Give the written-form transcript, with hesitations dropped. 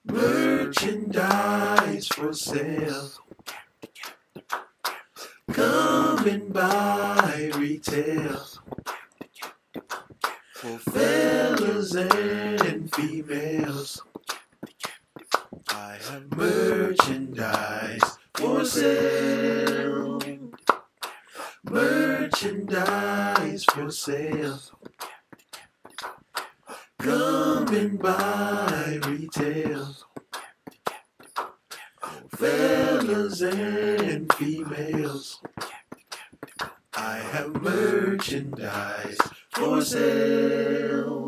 Merchandise for sale. Come and buy retail for fellas and females. I have merchandise for sale. Merchandise for sale. Come and buy retail. Fellas and females. I have merchandise for sale.